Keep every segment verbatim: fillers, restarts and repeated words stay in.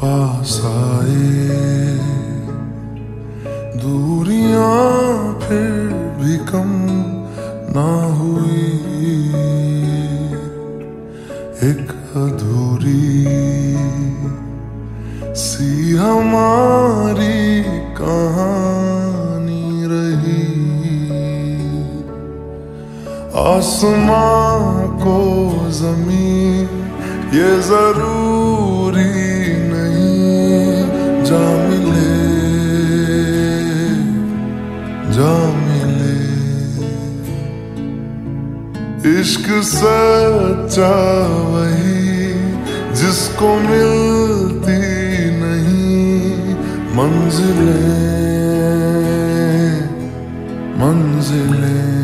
पास आए, दूरियां फिर भी कम ना हुई, एक अधूरी सी हमारी कहानी रही। आसमां को जमीन ये जरूरी नहीं, जा मिले जा मिले। इश्क सच्चा वही जिसको मिलती नहीं मंजिलें मंजिलें।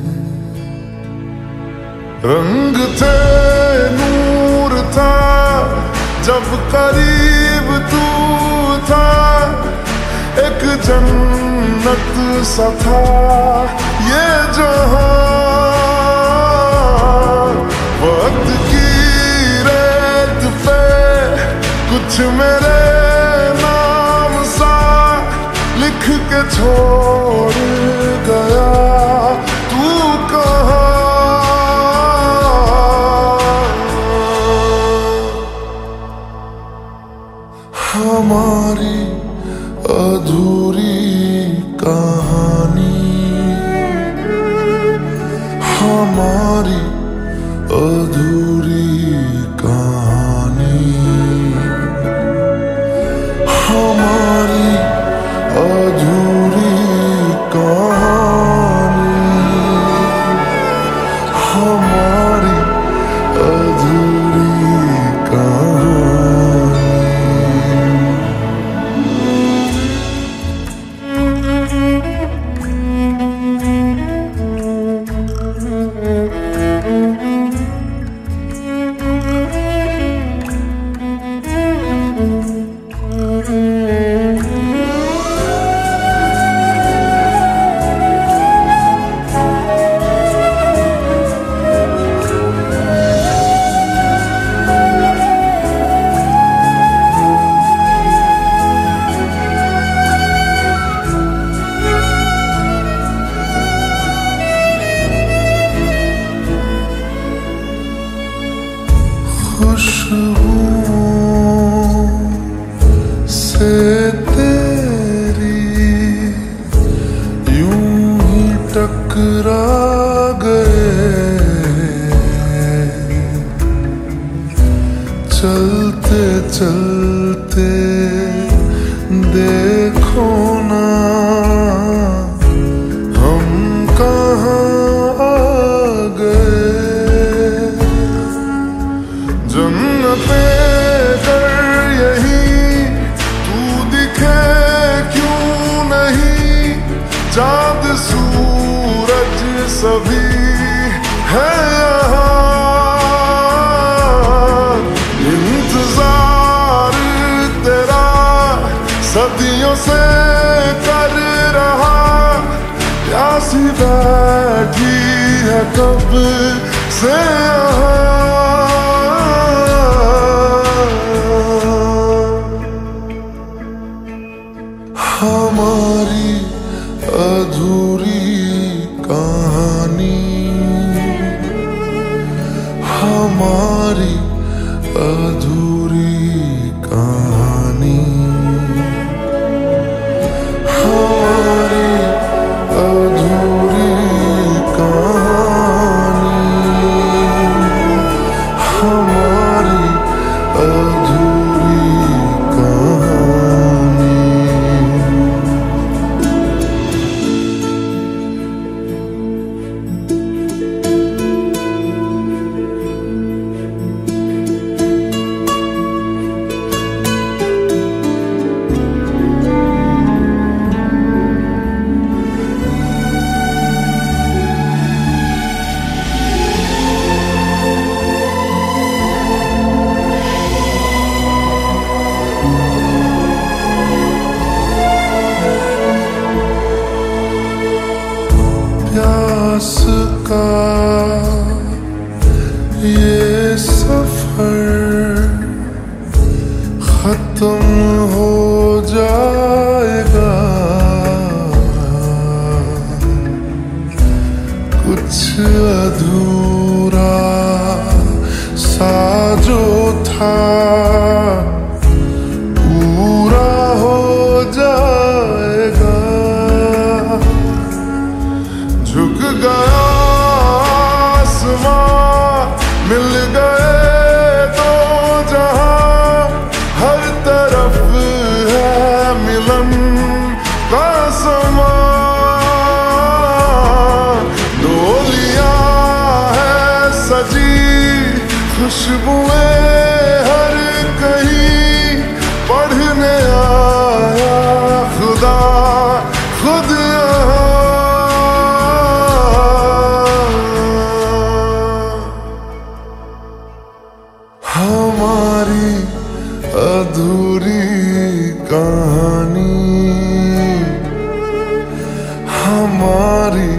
रंग थे नूर था जब करीब तू था, एक जन्नत सा था ये जहां। वक्त की रेत पे कुछ मेरे नाम सा लिख के छोड़ गया, तू कहाँ? हमारी अधूरी कहानी, हमारी अधूरी कहानी, हमारी अधूरी कहानी, हमारी अधूरी कहानी। खुशबुओं से तेरी यूं ही टकरा गए, चलते चलते देखो ना हम कहाँ आ गए। जन्नते कर यही तू दिखे क्यों नहीं, चाँद सूरज सभी है यहाँ। इंतजार तेरा सदियों से कर रहा, प्यासी बैठी है कब से यहाँ। हमारी अधूरी कहानी, हमारी अधूरी कहानी, हमारी अधूरी कहानी, हमारी अधूरी कहानी। खत्म हो जाएगा कुछ अधूरा सा जो था पूरा हो जाएगा। झुक गया आसमां मिल गए तो जहां हर तरफ है मिलन का समा। डोलियां है सजी खुशबुएं हर कहीं पढ़ने आया खुदा खुद यहाँ। हमारी अधूरी कहानी हमारी